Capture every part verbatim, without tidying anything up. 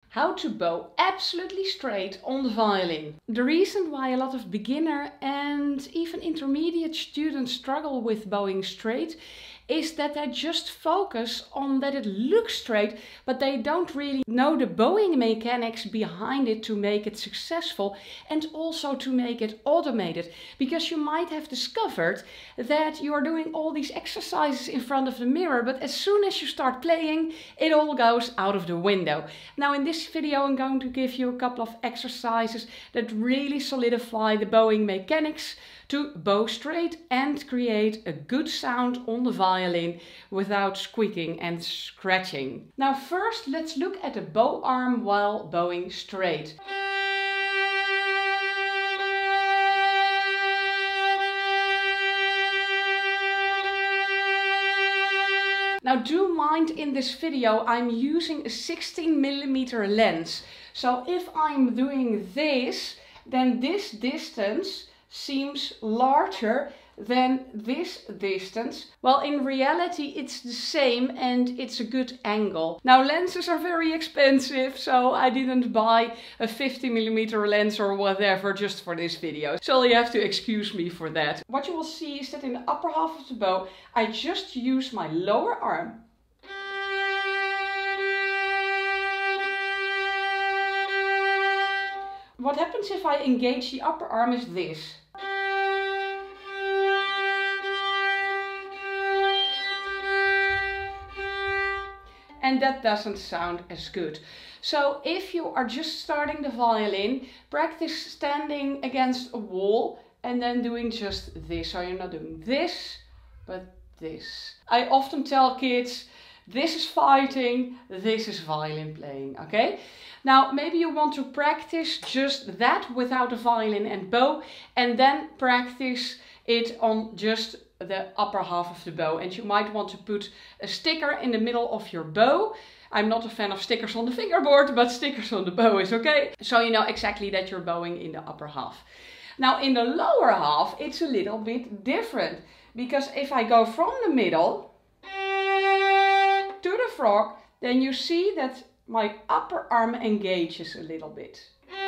How to bow absolutely straight on the violin. The reason why a lot of beginner and even intermediate students struggle with bowing straight is that they just focus on that it looks straight, but they don't really know the bowing mechanics behind it to make it successful and also to make it automated. Because you might have discovered that you are doing all these exercises in front of the mirror, but as soon as you start playing, it all goes out of the window. Now in this video I'm going to give you a couple of exercises that really solidify the bowing mechanics to bow straight and create a good sound on the violin without squeaking and scratching. Now first let's look at the bow arm while bowing straight. Now do mind, in this video I'm using a sixteen millimeter lens. So if I'm doing this, then this distance seems larger than this distance. Well, in reality it's the same and it's a good angle. Now lenses are very expensive, so I didn't buy a fifty millimeter lens or whatever just for this video. So you have to excuse me for that. What you will see is that in the upper half of the bow I just use my lower arm. What happens if I engage the upper arm is this. And that doesn't sound as good. So if you are just starting the violin, practice standing against a wall and then doing just this. So you're not doing this, but this. I often tell kids, this is fighting, this is violin playing, okay? Now maybe you want to practice just that without a violin and bow, and then practice it on just the upper half of the bow, and you might want to put a sticker in the middle of your bow. I'm not a fan of stickers on the fingerboard, but stickers on the bow is okay. So you know exactly that you're bowing in the upper half. Now in the lower half it's a little bit different, because if I go from the middle to the frog, then you see that my upper arm engages a little bit.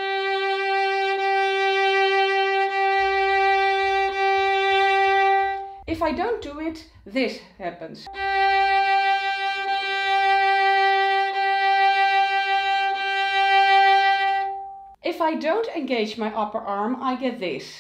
If I don't do it, this happens. If I don't engage my upper arm, I get this.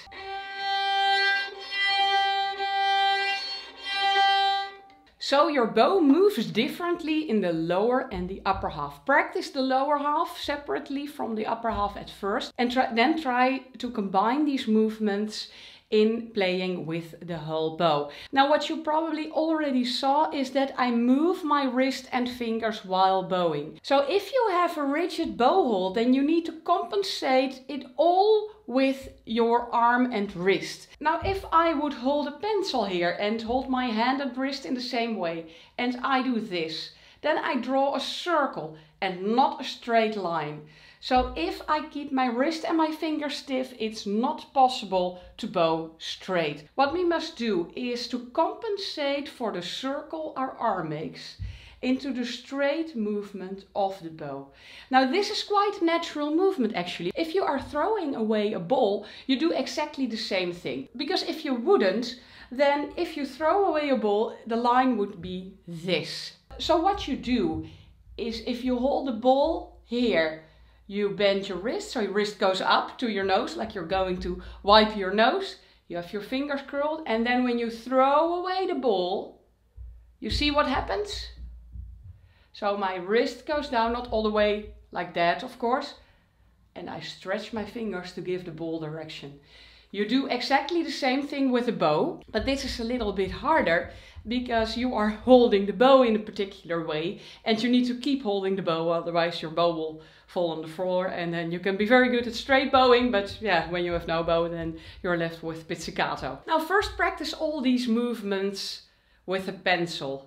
So your bow moves differently in the lower and the upper half. Practice the lower half separately from the upper half at first, and try, then try to combine these movements in playing with the whole bow. Now what you probably already saw is that I move my wrist and fingers while bowing. So if you have a rigid bow hold, then you need to compensate it all with your arm and wrist. Now if I would hold a pencil here and hold my hand and wrist in the same way, and I do this, then I draw a circle and not a straight line. So if I keep my wrist and my fingers stiff, it's not possible to bow straight. What we must do is to compensate for the circle our arm makes into the straight movement of the bow. Now this is quite natural movement actually. If you are throwing away a ball, you do exactly the same thing. Because if you wouldn't, then if you throw away a ball, the line would be this. So what you do is, if you hold the ball here, you bend your wrist, so your wrist goes up to your nose, like you're going to wipe your nose. You have your fingers curled, and then when you throw away the ball, you see what happens? So my wrist goes down, not all the way like that, of course, and I stretch my fingers to give the ball direction. You do exactly the same thing with the bow, but this is a little bit harder because you are holding the bow in a particular way and you need to keep holding the bow, otherwise your bow will fall on the floor, and then you can be very good at straight bowing, but yeah, when you have no bow, then you're left with pizzicato. Now first practice all these movements with a pencil.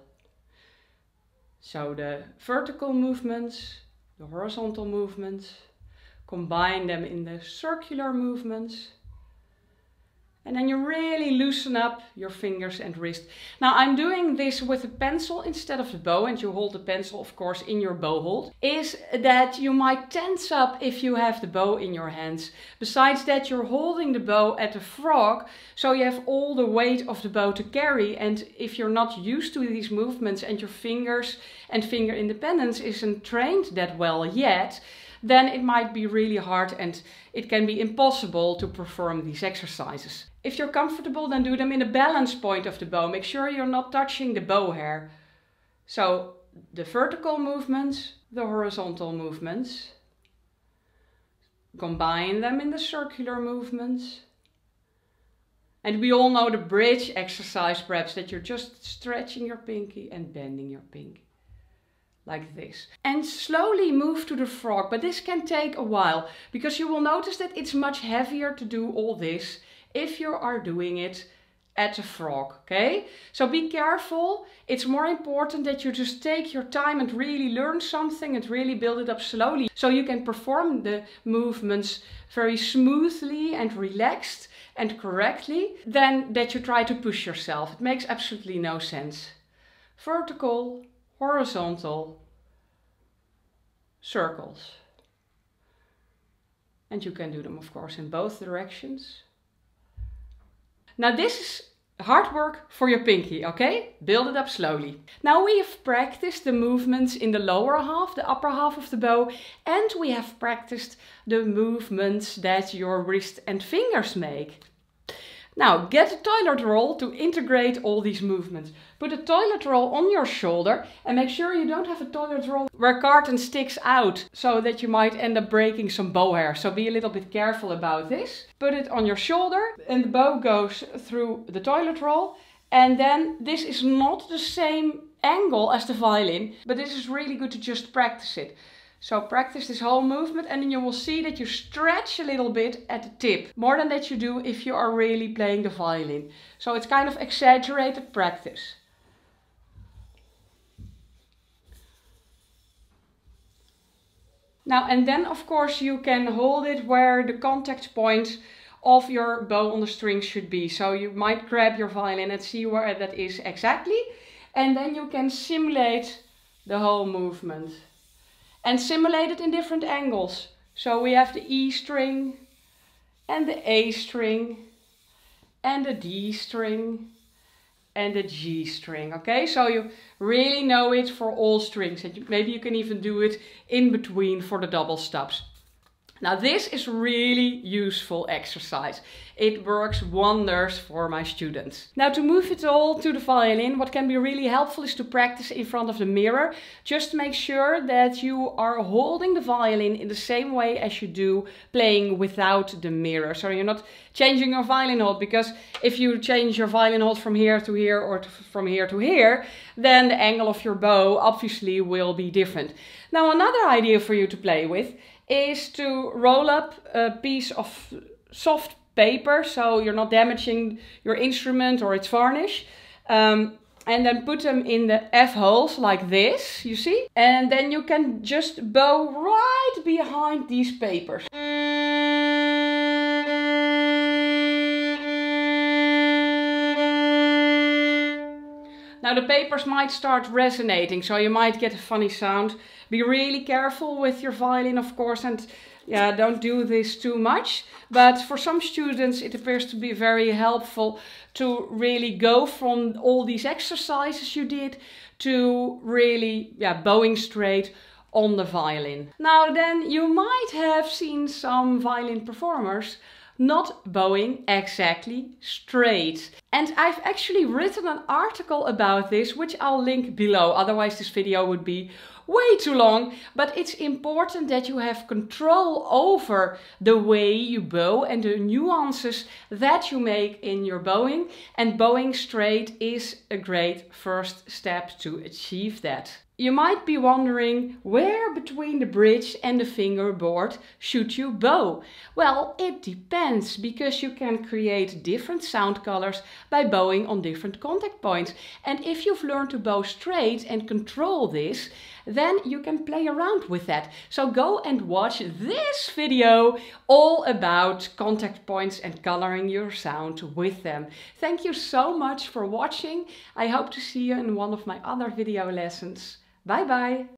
So the vertical movements, the horizontal movements, combine them in the circular movements, And then you really loosen up your fingers and wrist. Now I'm doing this with a pencil instead of the bow, and you hold the pencil of course in your bow hold, is that you might tense up if you have the bow in your hands. Besides that, you're holding the bow at the frog, so you have all the weight of the bow to carry, and if you're not used to these movements and your fingers and finger independence isn't trained that well yet, then it might be really hard and it can be impossible to perform these exercises. If you're comfortable, then do them in the balance point of the bow. Make sure you're not touching the bow hair. So the vertical movements, the horizontal movements. Combine them in the circular movements. And we all know the bridge exercise perhaps, that you're just stretching your pinky and bending your pinky. Like this. And slowly move to the frog, but this can take a while because you will notice that it's much heavier to do all this if you are doing it at the frog, okay? So be careful. It's more important that you just take your time and really learn something and really build it up slowly so you can perform the movements very smoothly and relaxed and correctly, than that you try to push yourself. It makes absolutely no sense. Vertical, horizontal, circles. And you can do them of course in both directions. Now this is hard work for your pinky, okay? Build it up slowly. Now we have practiced the movements in the lower half, the upper half of the bow, and we have practiced the movements that your wrist and fingers make. Now get a toilet roll to integrate all these movements. Put a toilet roll on your shoulder and make sure you don't have a toilet roll where carton sticks out, so that you might end up breaking some bow hair. So be a little bit careful about this. Put it on your shoulder and the bow goes through the toilet roll. And then this is not the same angle as the violin, but this is really good to just practice it. So practice this whole movement and then you will see that you stretch a little bit at the tip. More than that you do if you are really playing the violin. So it's kind of exaggerated practice. Now and then of course you can hold it where the contact point of your bow on the string should be. So you might grab your violin and see where that is exactly. And then you can simulate the whole movement. And simulate it in different angles. So we have the E string and the A string and the D string and the G string. Okay, so you really know it for all strings, and maybe you can even do it in between for the double stops. Now this is really useful exercise. It works wonders for my students. Now to move it all to the violin, what can be really helpful is to practice in front of the mirror. Just make sure that you are holding the violin in the same way as you do playing without the mirror. So you're not changing your violin hold, because if you change your violin hold from here to here or to, from here to here, then the angle of your bow obviously will be different. Now another idea for you to play with is to roll up a piece of soft paper so you're not damaging your instrument or its varnish. Um, and then put them in the F holes like this, you see? And then you can just bow right behind these papers. Now the papers might start resonating, so you might get a funny sound. Be really careful with your violin, of course, and yeah, don't do this too much. But for some students it appears to be very helpful to really go from all these exercises you did to really yeah, bowing straight on the violin. Now then, you might have seen some violin performers not bowing exactly straight. And I've actually written an article about this, which I'll link below, otherwise this video would be way too long. But it's important that you have control over the way you bow and the nuances that you make in your bowing. And bowing straight is a great first step to achieve that. You might be wondering, where between the bridge and the fingerboard should you bow? Well, it depends, because you can create different sound colors by bowing on different contact points. And if you've learned to bow straight and control this, then you can play around with that. So go and watch this video all about contact points and coloring your sound with them. Thank you so much for watching. I hope to see you in one of my other video lessons. Bye bye!